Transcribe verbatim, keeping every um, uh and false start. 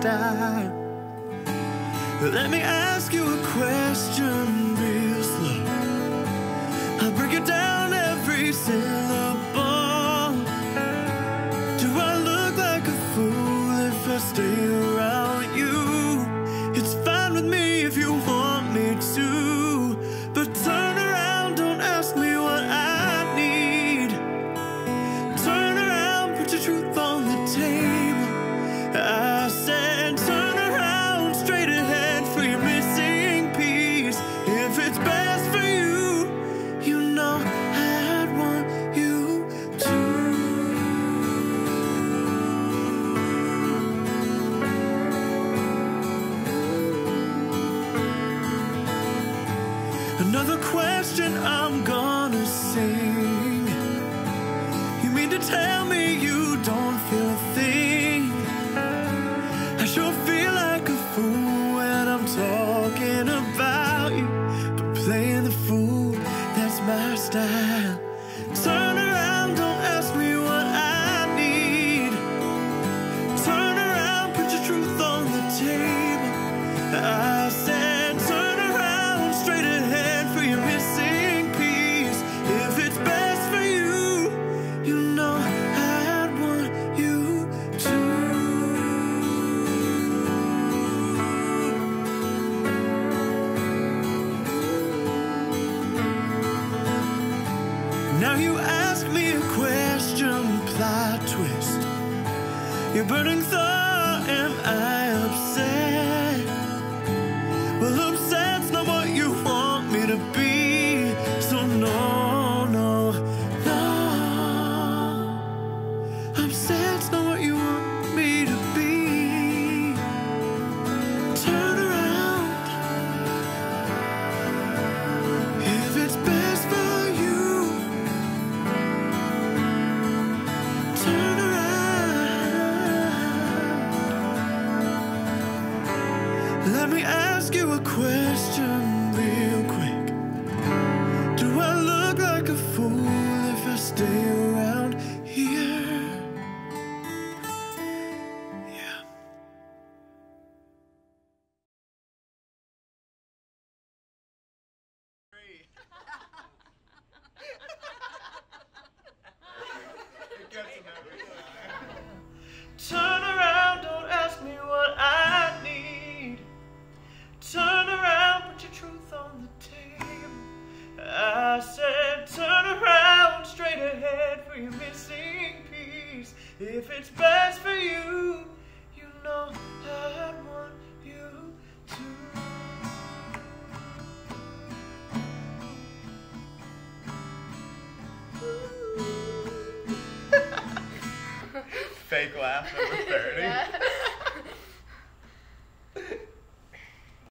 style. Let me ask you a question real slow. I'll break it down every syllable. Do I look like a fool if I stay around you? It's fine with me if you want me to, but turn around, don't ask me what I need. Turn around, put your truth on the table. I said turn around, straight ahead for your missing piece. If it's best for you, you know I'd want you to. Another question I'm gonna sing. You mean to tell me you don't feel a thing? I sure feel like a fool when I'm talking about you, but playing the fool, that's my style. Turn around, don't ask me what I need. Turn around, put your truth on the table. I said turn around, straight ahead for your missing piece. If it's best for you, you know I'd want you to. Now you ask me a question, plot twist. Your burning thought, am I upset? Well, upset's not what you want me to be. So no, no, no. Upset's not what you want me to be. Turn around. If it's best for you, turn around. Let me ask you a question real quick. Do I look like a fool if I stay around here? Yeah. Turn around, don't ask me what I need. Turn around, put your truth on the table. I said turn around, straight ahead for your missing piece. If it's best for you, you know I'd want you to. Fake laugh number thirty. Yeah.